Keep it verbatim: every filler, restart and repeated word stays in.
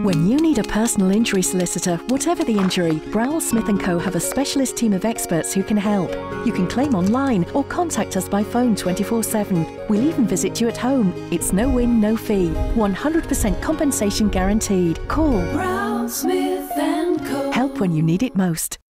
When you need a personal injury solicitor, whatever the injury, Browell Smith Co have a specialist team of experts who can help. You can claim online or contact us by phone twenty-four seven. We'll even visit you at home. It's no win, no fee. one hundred percent compensation guaranteed. Call Browell Smith Co. Help when you need it most.